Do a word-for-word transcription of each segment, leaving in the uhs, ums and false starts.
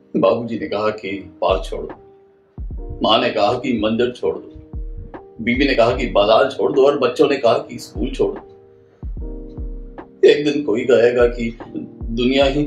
बाबूजी ने कहा कि पार्क छोड़ दो, माँ ने कहा कि मंदिर छोड़ दो, बीवी ने कहा कि बाजार छोड़ दो और बच्चों ने कहा कि स्कूल छोड़ दो। एक दिन कोई कहेगा कि दुनिया ही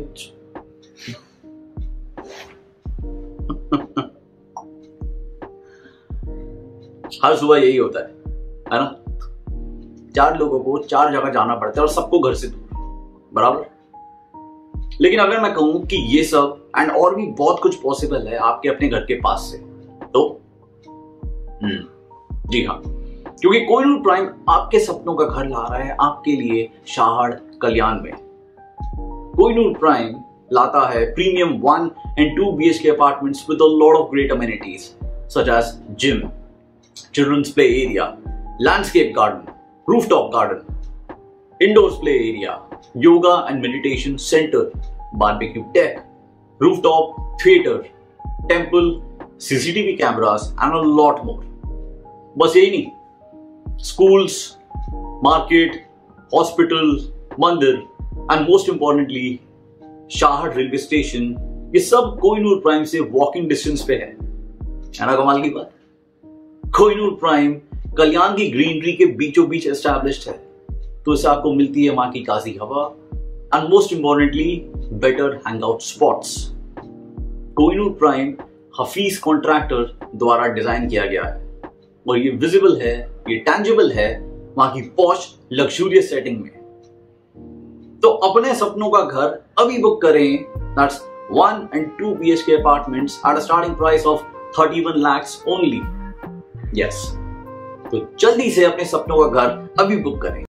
हर सुबह यही होता है है ना? चार लोगों को चार जगह जाना पड़ता है और सबको घर से दूर, बराबर। लेकिन अगर मैं कहूं कि ये सब एंड और भी बहुत कुछ पॉसिबल है आपके अपने घर के पास से, तो हम्म जी हाँ, क्योंकि कोहिनूर प्राइम आपके सपनों का घर ला रहा है आपके लिए शाहड कल्याण में। कोहिनूर प्राइम लाता है premium one and two B H K apartments with a lot of great amenities such as gym, children's play area, landscape garden, rooftop garden, indoors play area, yoga and meditation center, barbecue deck, rooftop theater, temple, C C T V cameras and a lot more. बस यही नहीं, schools, market, hospital, मंदिर and most importantly Shahad railway station, ये सब Kohinoor prime से walking distance पे है। है ना कमाल की बात? कोहिनूर प्राइम कल्याण की ग्रीनरी के बीचों बीच एस्टैब्लिश्ड है, तो इससे आपको मिलती है मां की ताजी हवा and most importantly better hangout spots. Kohinoor prime Hafeez contractor द्वारा डिजाइन किया गया है और ये विजिबल है, ये टैंजिबल है वहां की पॉश लग्जूरियस सेटिंग में। तो अपने सपनों का घर अभी बुक करें, that's one and two B H K apartments at a starting price of thirty one lakhs only. Yes, तो जल्दी से अपने सपनों का घर अभी बुक करें।